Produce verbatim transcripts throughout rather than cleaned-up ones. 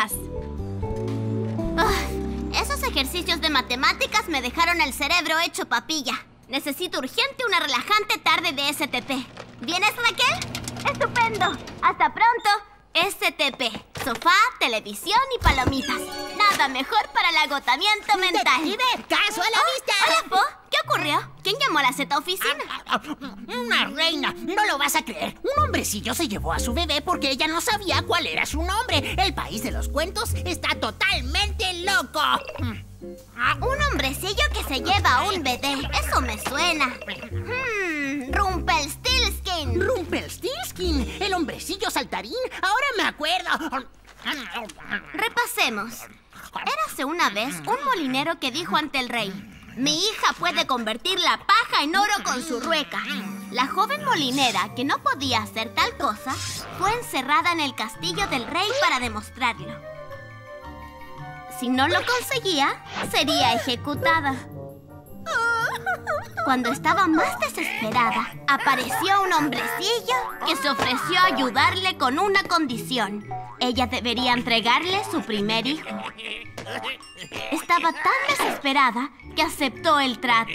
palomitas. Oh, esos ejercicios de matemáticas me dejaron el cerebro hecho papilla. Necesito urgente una relajante tarde de S T P. ¿Vienes, Raquel? ¡Estupendo! ¡Hasta pronto! S T P. Sofá, televisión y palomitas. Nada mejor para el agotamiento mental. ¡Detective! ¡Caso a la Oh, vista! Hola, Po. ¿Qué ocurrió? ¿Quién llamó a la Z oficina? Ah, ah, ¡Una reina! No lo vas a creer. Un hombrecillo se llevó a su bebé porque ella no sabía cuál era su nombre. El país de los cuentos está totalmente loco. Un hombrecillo que se lleva a un bebé. Eso me suena. Hmm, Rumpelstiltskin. Rumpelstiltskin, el hombrecillo saltarín. Ahora me acuerdo. Repasemos. Érase una vez un molinero que dijo ante el rey: mi hija puede convertir la paja en oro con su rueca. La joven molinera, que no podía hacer tal cosa, fue encerrada en el castillo del rey para demostrarlo. Si no lo conseguía, sería ejecutada. Cuando estaba más desesperada, apareció un hombrecillo que se ofreció a ayudarle con una condición. Ella debería entregarle su primer hijo. Estaba tan desesperada que aceptó el trato.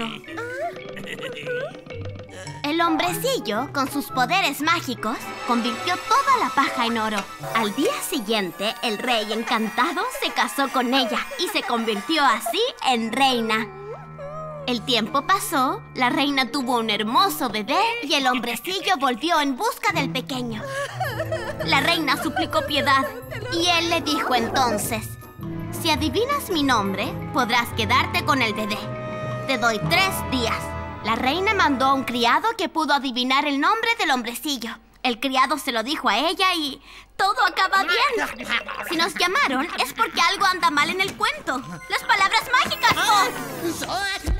El hombrecillo, con sus poderes mágicos, convirtió toda la paja en oro. Al día siguiente, el rey, encantado, se casó con ella y se convirtió así en reina. El tiempo pasó, la reina tuvo un hermoso bebé y el hombrecillo volvió en busca del pequeño. La reina suplicó piedad y él le dijo entonces: si adivinas mi nombre, podrás quedarte con el bebé. Te doy tres días. La reina mandó a un criado que pudo adivinar el nombre del hombrecillo. El criado se lo dijo a ella y todo acaba bien. Si nos llamaron es porque algo anda mal en el cuento. Las palabras mágicas, Po.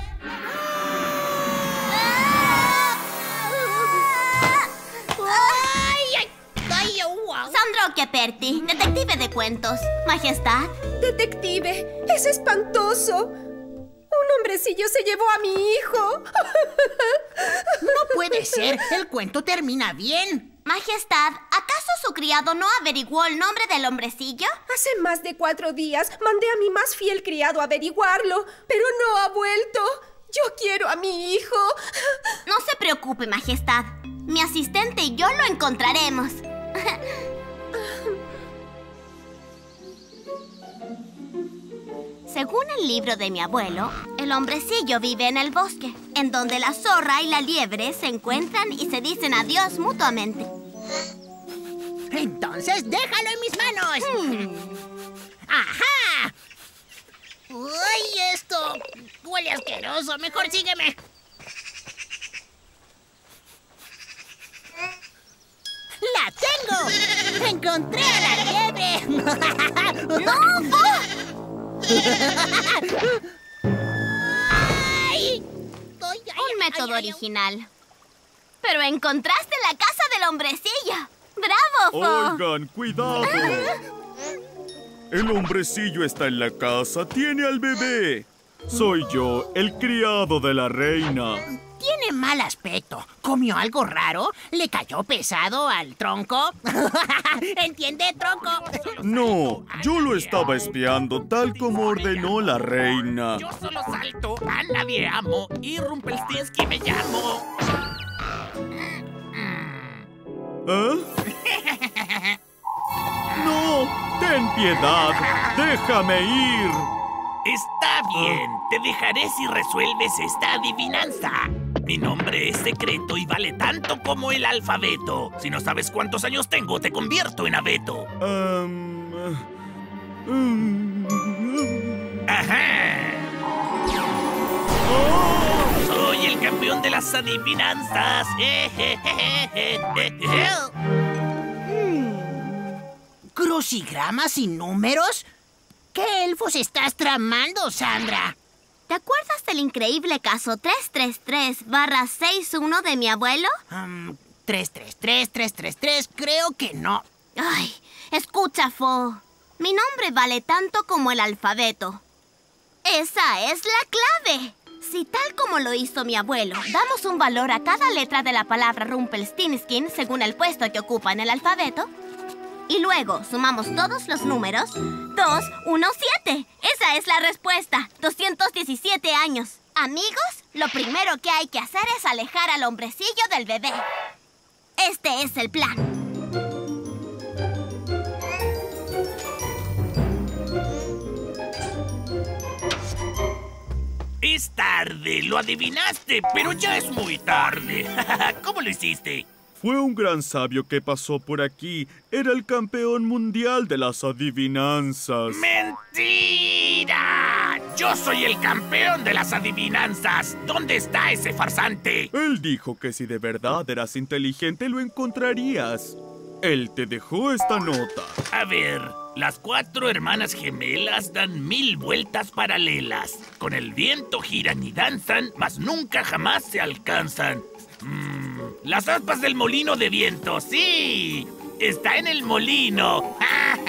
Sandro Chiaperti, detective de cuentos. Majestad. Detective, es espantoso. Un hombrecillo se llevó a mi hijo. No puede ser. El cuento termina bien. Majestad, ¿acaso su criado no averiguó el nombre del hombrecillo? Hace más de cuatro días mandé a mi más fiel criado a averiguarlo, pero no ha vuelto. Yo quiero a mi hijo. No se preocupe, Majestad. Mi asistente y yo lo encontraremos. Según el libro de mi abuelo, el hombrecillo vive en el bosque, en donde la zorra y la liebre se encuentran y se dicen adiós mutuamente. Entonces, déjalo en mis manos. Hmm. ¡Ajá! ¡Uy, esto huele asqueroso! Mejor sígueme. ¡La tengo! ¡Encontré a la liebre! ¡No, Po! ¡Ay! Ay, ay, Un método ay, ay, original. Pero encontraste la casa del hombrecillo. ¡Bravo, Po! Oigan, cuidado. El hombrecillo está en la casa, tiene al bebé. Soy yo, el criado de la reina. Tiene mal aspecto. ¿Comió algo raro? ¿Le cayó pesado al tronco? ¿Entiende, tronco? No, yo lo estaba espiando tal como ordenó la reina. Yo solo salto a la amo y Rumpelstiltskin me llamo. ¿Eh? ¡No! ¡Ten piedad! ¡Déjame ir! Está bien, te dejaré si resuelves esta adivinanza. Mi nombre es secreto y vale tanto como el alfabeto. Si no sabes cuántos años tengo, te convierto en abeto. Um, um, ¡Ajá! ¡Oh! Soy el campeón de las adivinanzas. ¿Crucigramas y números? ¿Qué elfos estás tramando, Sandra? ¿Te acuerdas del increíble caso tres tres tres barra sesenta y uno de mi abuelo? Um, tres tres tres, tres tres tres, creo que no. Ay, escucha, Fo. Mi nombre vale tanto como el alfabeto. ¡Esa es la clave! Si tal como lo hizo mi abuelo, damos un valor a cada letra de la palabra Rumpelstiltskin según el puesto que ocupa en el alfabeto, Y luego sumamos todos los números. dos, uno, siete. Esa es la respuesta. doscientos diecisiete años. Amigos, lo primero que hay que hacer es alejar al hombrecillo del bebé. Este es el plan. Es tarde, lo adivinaste, pero ya es muy tarde. ¿Cómo lo hiciste? Fue un gran sabio que pasó por aquí. Era el campeón mundial de las adivinanzas. ¡Mentira! ¡Yo soy el campeón de las adivinanzas! ¿Dónde está ese farsante? Él dijo que si de verdad eras inteligente lo encontrarías. Él te dejó esta nota. A ver, las cuatro hermanas gemelas dan mil vueltas paralelas. Con el viento giran y danzan, mas nunca jamás se alcanzan. Mm, las aspas del molino de viento, sí. Está en el molino.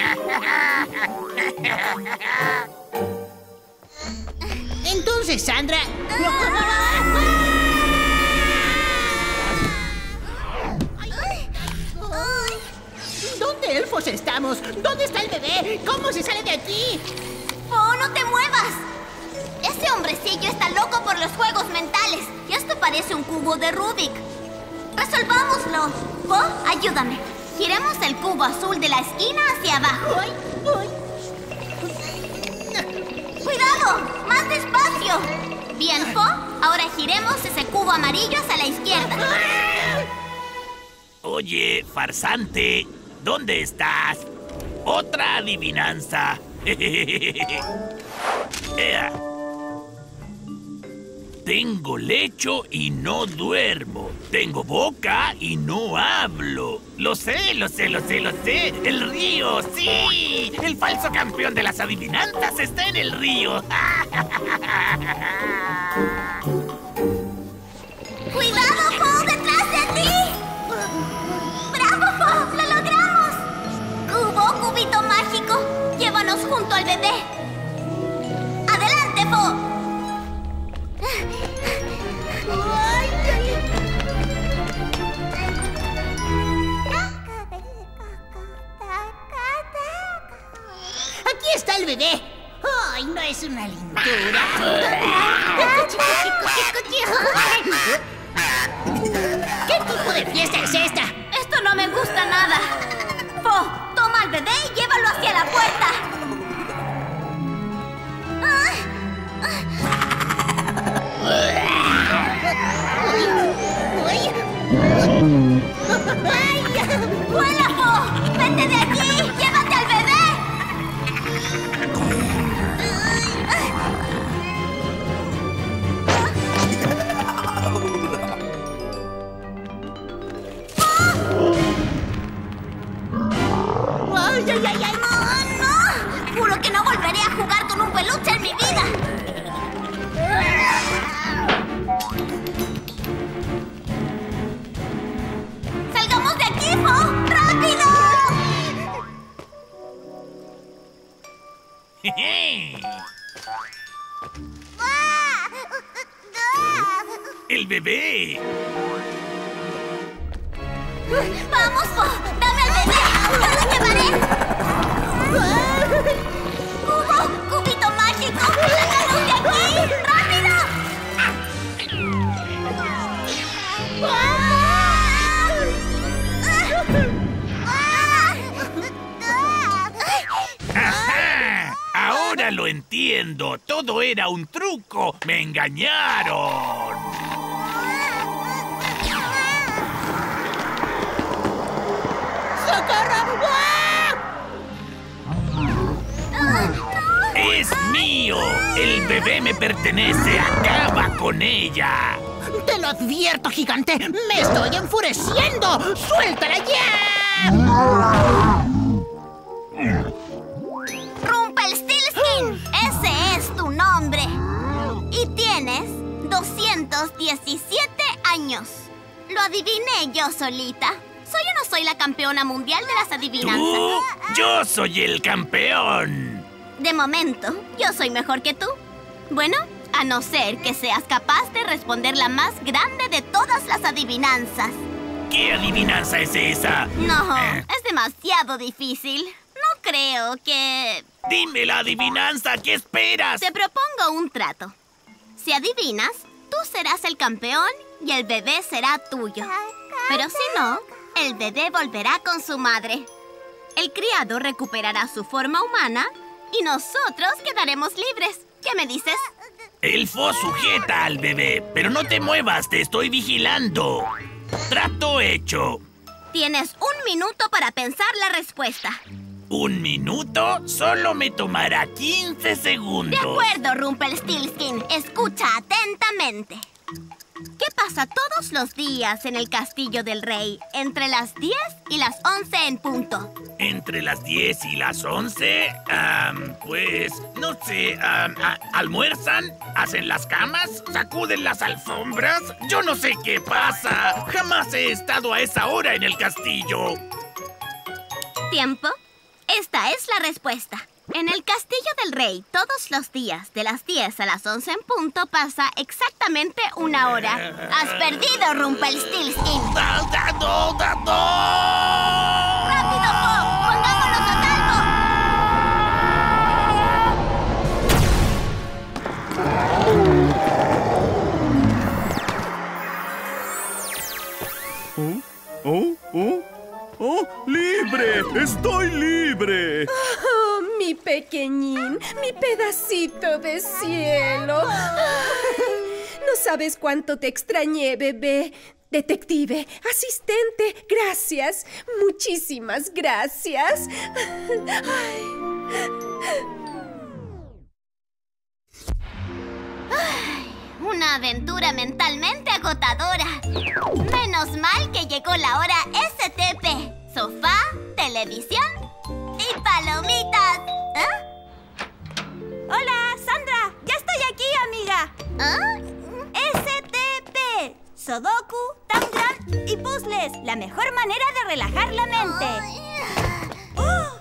Entonces, Sandra... ¿Dónde elfos estamos? ¿Dónde está el bebé? ¿Cómo se sale de aquí? ¡Oh, no te muevas! Ese hombrecillo está loco por los juegos mentales. Y esto parece un cubo de Rubik. ¡Resolvámoslo! Oh, ayúdame. Giremos el cubo azul de la esquina hacia abajo. ¡Ay! ¡Ay! ¡Cuidado! ¡Más despacio! Bien, Po. Ahora giremos ese cubo amarillo hacia la izquierda. Oye, farsante, ¿dónde estás? Otra adivinanza. Ea. Tengo lecho y no duermo. Tengo boca y no hablo. Lo sé, lo sé, lo sé, lo sé. El río, sí. El falso campeón de las adivinanzas está en el río. ¡Cuidado, Po! ¡Detrás de ti! ¡Bravo, Po! ¡Lo logramos! ¡Cubo, cubito mágico! ¡Llévanos junto al bebé! ¡Adelante, Po! ¡Aquí está el bebé! ¡Ay, no es una lindura! ¿Qué tipo de fiesta es esta? Esto no me gusta nada. Po, toma al bebé y llévalo hacia la puerta. ¡Vuela, Po! ¡Vete de aquí! ¡Llévate al bebé! ¡Ay, ay, ay, ay! ¡No, no! Juro que no volveré a jugar con un peluche en mi vida. ¡Salgamos de aquí, Po! ¡Rápido! ¡El bebé! ¡Vamos, Po! ¡Dame al bebé! ¡Yo lo llevaré! ¡Cubo! ¡Cubito mágico! ¡Salgamos de aquí! ¡Rápido! ¡Ajá! Ahora lo entiendo. Todo era un truco. ¡Me engañaron! ¡Socorro! ¡Es mío! ¡El bebé me pertenece! ¡Acaba con ella! ¡Te lo advierto, gigante! ¡Me estoy enfureciendo! ¡Suéltala ya! ¡Rumpelstiltskin! Ese es tu nombre. Y tienes doscientos diecisiete años. Lo adiviné yo solita. ¿Soy o no soy la campeona mundial de las adivinanzas? ¿Tú? ¡Yo soy el campeón! De momento, yo soy mejor que tú. Bueno, a no ser que seas capaz de responder la más grande de todas las adivinanzas. ¿Qué adivinanza es esa? No, es demasiado difícil. No creo que... Dime la adivinanza, ¿qué esperas? Te propongo un trato. Si adivinas, tú serás el campeón y el bebé será tuyo. Pero si no, el bebé volverá con su madre. El criado recuperará su forma humana y nosotros quedaremos libres. ¿Qué me dices? Elfo, sujeta al bebé, pero no te muevas, te estoy vigilando. Trato hecho. Tienes un minuto para pensar la respuesta. ¿Un minuto? Solo me tomará quince segundos. De acuerdo, Rumpelstiltskin. Escucha atentamente. ¿Qué pasa todos los días en el castillo del rey entre las diez y las once en punto? ¿Entre las diez y las once? Um, pues, no sé, um, ¿almuerzan? ¿Hacen las camas? ¿Sacuden las alfombras? Yo no sé qué pasa. Jamás he estado a esa hora en el castillo. ¿Tiempo? Esta es la respuesta. En el castillo del rey, todos los días, de las diez a las once en punto, pasa exactamente una hora. ¡Has perdido, Rumpelstiltskin! ¡Da, da, no, da, no! ¡Rápido, Po! ¡Pongámonos a salvo! ¿Oh? ¿Oh? ¿Oh? ¡Oh! ¡Libre! ¡Estoy libre! Oh, mi pequeñín, mi pedacito de cielo. Ay, no sabes cuánto te extrañé, bebé. Detective, asistente, gracias. Muchísimas gracias. Ay. Una aventura mentalmente agotadora. Menos mal que llegó la hora S T P. Sofá, televisión y palomitas. ¿Ah? Hola, Sandra. Ya estoy aquí, amiga. ¿Ah? S T P. Sudoku, Tangram y puzzles. La mejor manera de relajar la mente. ¡Oh!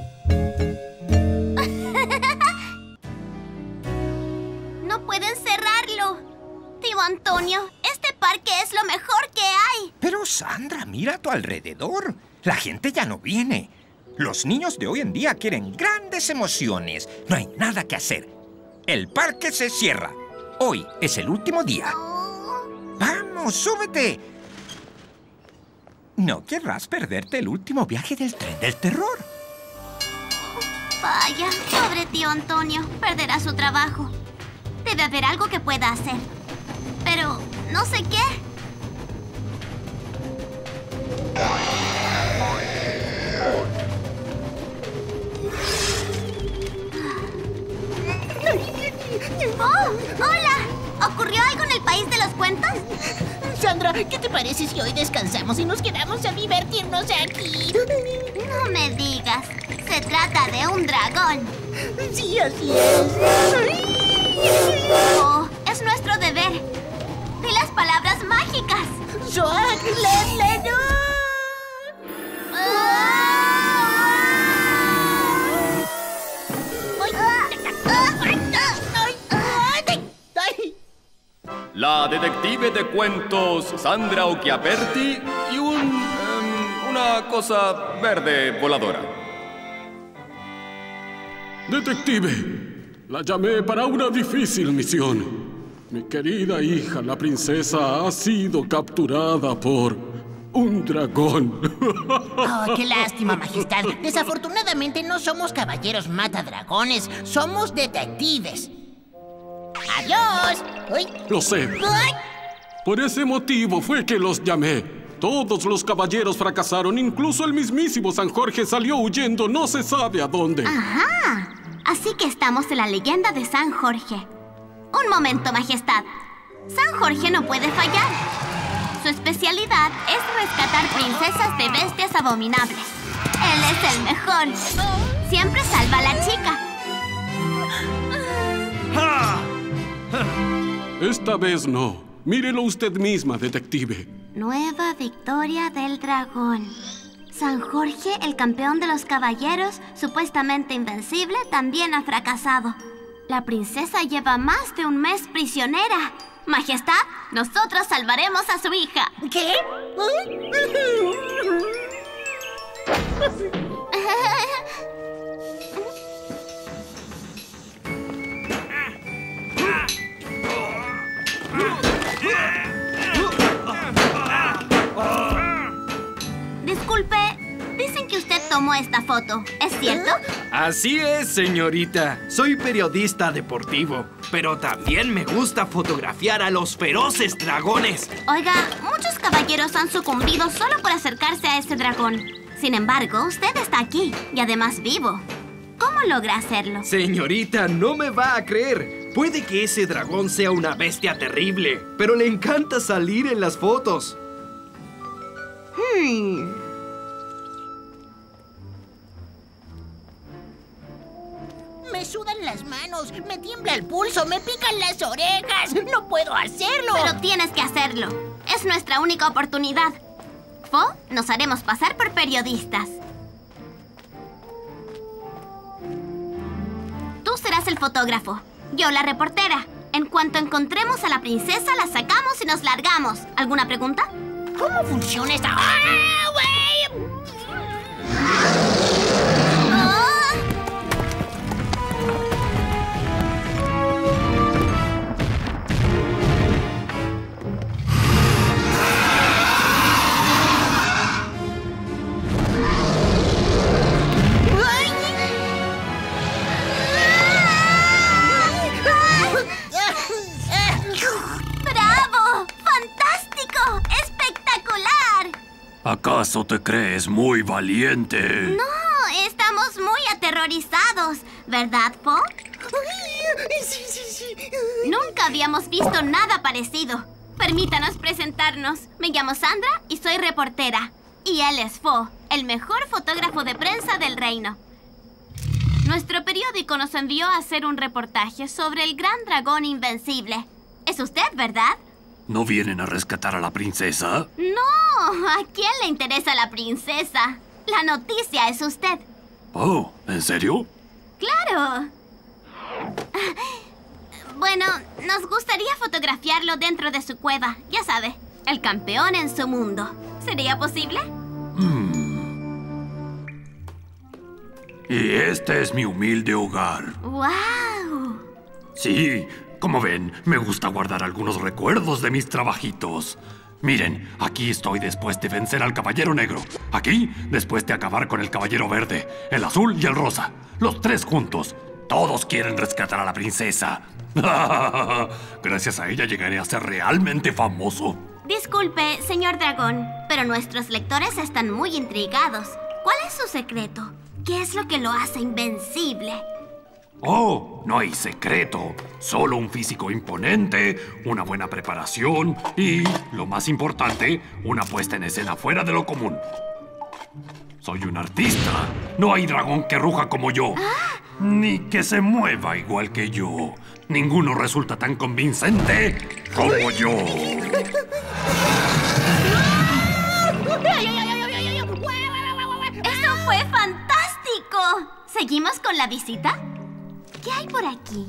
No pueden cerrarlo. Tío Antonio, este parque es lo mejor que hay. Pero Sandra, mira a tu alrededor. La gente ya no viene. Los niños de hoy en día quieren grandes emociones. No hay nada que hacer. El parque se cierra. Hoy es el último día. ¡Vamos, súbete! No querrás perderte el último viaje del tren del terror. Vaya, pobre tío Antonio. Perderá su trabajo. Debe haber algo que pueda hacer. Pero no sé qué. ¡Oh! ¡Hola! ¿Ocurrió algo en el país de los cuentos? Sandra, ¿qué te parece si hoy descansamos y nos quedamos a divertirnos aquí? No me digas. Se trata de un dragón. Sí, así es. Oh, es nuestro deber. Di las palabras mágicas. Soak, le, le, no. La detective de cuentos Sandra Occhiaperti y un... Um, una cosa verde voladora. Detective, la llamé para una difícil misión. Mi querida hija, la princesa, ha sido capturada por un dragón. Oh, qué lástima, Majestad. Desafortunadamente no somos caballeros matadragones, somos detectives. ¡Adiós! ¡Uy! Lo sé. ¡Ay! Por ese motivo fue que los llamé. Todos los caballeros fracasaron, incluso el mismísimo San Jorge salió huyendo, no se sabe a dónde. Ajá. Así que estamos en la leyenda de San Jorge. Un momento, Majestad. San Jorge no puede fallar. Su especialidad es rescatar princesas de bestias abominables. Él es el mejor. Siempre salva a la chica. Esta vez no. Mírelo usted misma, detective. Nueva victoria del dragón. San Jorge, el campeón de los caballeros, supuestamente invencible, también ha fracasado. La princesa lleva más de un mes prisionera. Majestad, nosotros salvaremos a su hija. ¿Qué? Disculpe, dicen que usted tomó esta foto, ¿es cierto? Así es, señorita. Soy periodista deportivo, pero también me gusta fotografiar a los feroces dragones. Oiga, muchos caballeros han sucumbido solo por acercarse a ese dragón. Sin embargo, usted está aquí y además vivo. ¿Cómo logra hacerlo? Señorita, no me va a creer. Puede que ese dragón sea una bestia terrible, pero le encanta salir en las fotos. Hmm. Me sudan las manos, me tiembla el pulso, me pican las orejas. ¡No puedo hacerlo! Pero tienes que hacerlo. Es nuestra única oportunidad. Fo, nos haremos pasar por periodistas. Tú serás el fotógrafo, yo la reportera. En cuanto encontremos a la princesa, la sacamos y nos largamos. ¿Alguna pregunta? ¿Cómo funciona esta...? ¡Ah, güey! ¡Ah! ¡Bravo! ¡Fantástico! ¡Espectacular! ¿Acaso te crees muy valiente? No, estamos muy aterrorizados, ¿verdad, Po? Sí, sí, sí. Nunca habíamos visto nada parecido. Permítanos presentarnos. Me llamo Sandra y soy reportera. Y él es Fo, el mejor fotógrafo de prensa del reino. Nuestro periódico nos envió a hacer un reportaje sobre el gran dragón invencible. ¿Es usted, verdad? ¿No vienen a rescatar a la princesa? No, ¿a quién le interesa la princesa? La noticia es usted. Oh, ¿en serio? ¡Claro! Bueno, nos gustaría fotografiarlo dentro de su cueva. Ya sabe, el campeón en su mundo. ¿Sería posible? Hmm. Y este es mi humilde hogar. ¡Wow! Sí, como ven, me gusta guardar algunos recuerdos de mis trabajitos. Miren, aquí estoy después de vencer al Caballero Negro. Aquí, después de acabar con el Caballero Verde, el Azul y el Rosa. Los tres juntos. Todos quieren rescatar a la princesa. Gracias a ella llegaré a ser realmente famoso. Disculpe, señor dragón, pero nuestros lectores están muy intrigados. ¿Cuál es su secreto? ¿Qué es lo que lo hace invencible? Oh, no hay secreto. Solo un físico imponente, una buena preparación y, lo más importante, una puesta en escena fuera de lo común. Soy un artista. No hay dragón que ruja como yo. ¿Ah? Ni que se mueva igual que yo. Ninguno resulta tan convincente como yo. ¡Eso fue fantástico! ¿Seguimos con la visita? ¿Qué hay por aquí?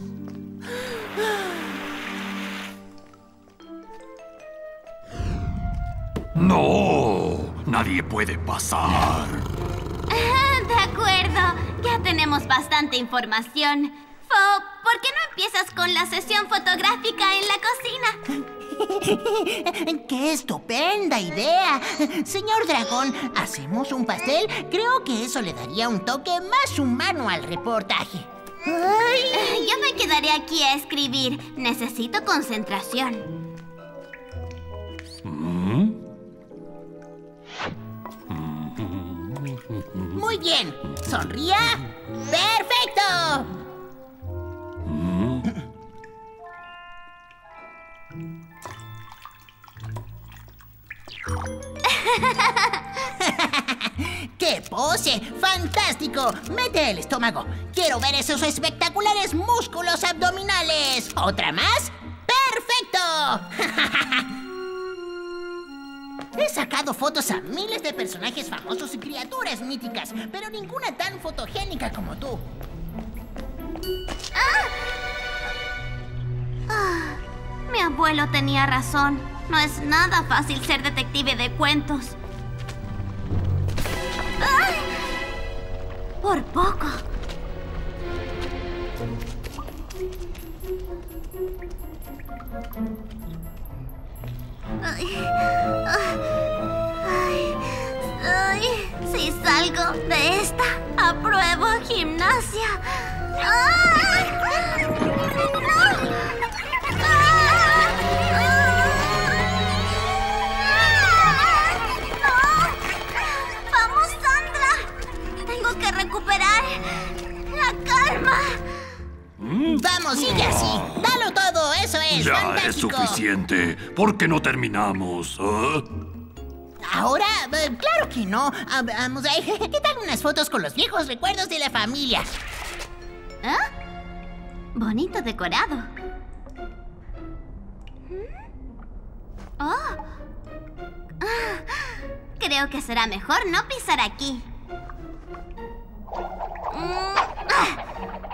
No, nadie puede pasar. Ah, de acuerdo, ya tenemos bastante información. Fo, ¿por qué no empiezas con la sesión fotográfica en la cocina? ¡Qué estupenda idea! Señor dragón, ¿hacemos un pastel? Creo que eso le daría un toque más humano al reportaje. ¡Ay! Yo me quedaré aquí a escribir. Necesito concentración. Muy bien. ¿Sonría? ¡Perfecto! ¡Qué pose! ¡Fantástico! ¡Mete el estómago! ¡Quiero ver esos espectaculares músculos abdominales! ¿Otra más? ¡Perfecto! He sacado fotos a miles de personajes famosos y criaturas míticas, pero ninguna tan fotogénica como tú. ¡Ah! Ah, me abuelo tenía razón. No es nada fácil ser detective de cuentos. ¡Ay! Por poco. Ay, ay, ay, si salgo de esta, apruebo gimnasia. ¡Ay! ¡Vamos, Sandra! Tengo que recuperar la calma. Vamos, sigue así. Dalo todo, eso es Ya fantástico. es suficiente. ¿Por qué no terminamos? ¿Ah? Ahora, eh, claro que no. Ah, Vamos, eh, ¿qué tal unas fotos con los viejos recuerdos de la familia? ¿Ah? Bonito decorado. Oh. Ah, creo que será mejor no pisar aquí. Mm, ah.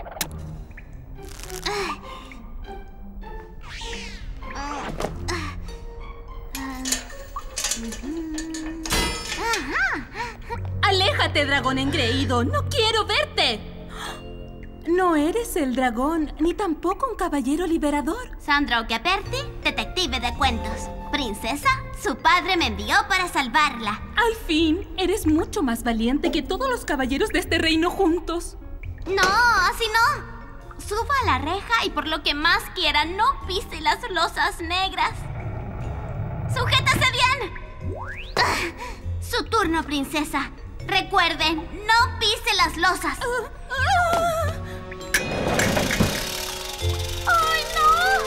¡Aléjate, dragón engreído! ¡No quiero verte! No eres el dragón, ni tampoco un caballero liberador. Sandra Occhiaperti, detective de cuentos. Princesa, su padre me envió para salvarla. Al fin, eres mucho más valiente que todos los caballeros de este reino juntos. No, así no. Suba a la reja y por lo que más quiera, no pise las losas negras. ¡Sujétase bien! Ah, su turno, princesa. Recuerden, no pise las losas. Uh, uh. ¡Ay, no!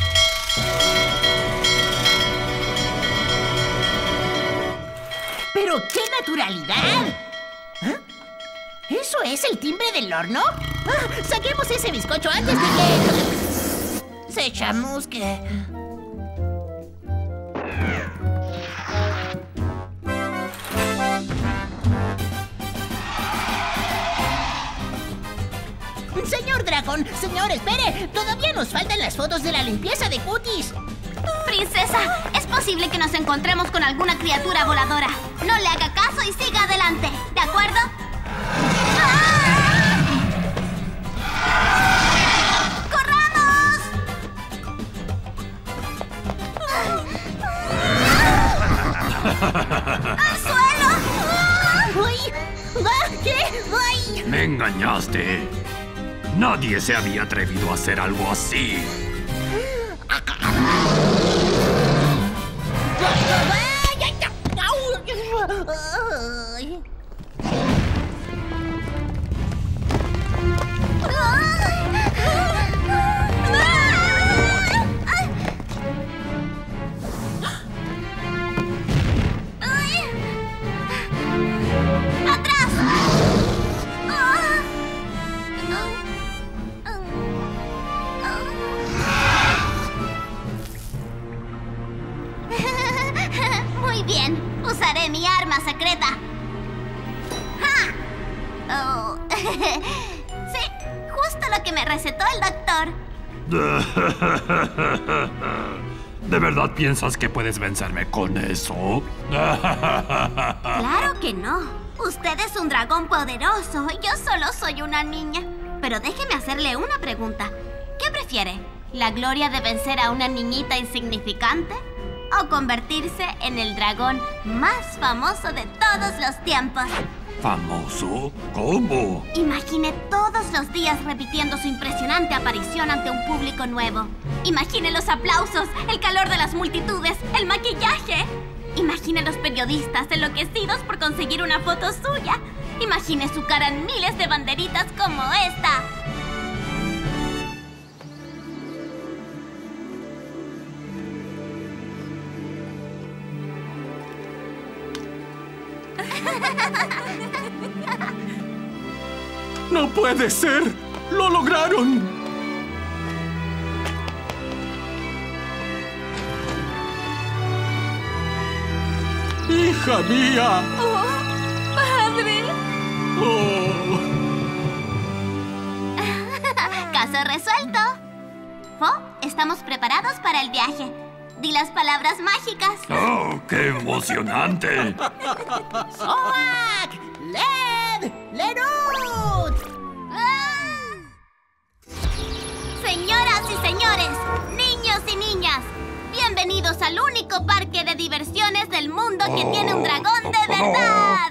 ¡Pero qué naturalidad! ¿Ah? ¿Eso es el timbre del horno? Ah, saquemos ese bizcocho antes de que se chamusque. Señor dragón, señor, espere. Todavía nos faltan las fotos de la limpieza de cutis. Princesa, es posible que nos encontremos con alguna criatura voladora. No le haga caso y siga adelante, ¿de acuerdo? ¡Corramos! ¡Al suelo! ¡Uy! ¿Qué? ¡Ay! Me engañaste. Nadie se había atrevido a hacer algo así. Muy bien, usaré mi arma secreta. ¡Ja! Oh. Sí, justo lo que me recetó el doctor. ¿De verdad piensas que puedes vencerme con eso? Claro que no. Usted es un dragón poderoso y yo solo soy una niña. Pero déjeme hacerle una pregunta. ¿Qué prefiere? ¿La gloria de vencer a una niñita insignificante? ¿O convertirse en el dragón más famoso de todos los tiempos? ¿Famoso? ¿Cómo? Imagine todos los días repitiendo su impresionante aparición ante un público nuevo. Imagine los aplausos, el calor de las multitudes, el maquillaje. Imagine los periodistas enloquecidos por conseguir una foto suya. Imagine su cara en miles de banderitas como esta. ¡No puede ser! ¡Lo lograron! ¡Hija mía! ¡Oh, padre! Oh. Caso resuelto. Fo, estamos preparados para el viaje. Di las palabras mágicas. ¡Oh, qué emocionante! ¡Soak! ¡Led! ¡Lerut! ¡Ah! Señoras y señores, niños y niñas, bienvenidos al único parque de diversiones del mundo que tiene un dragón de verdad.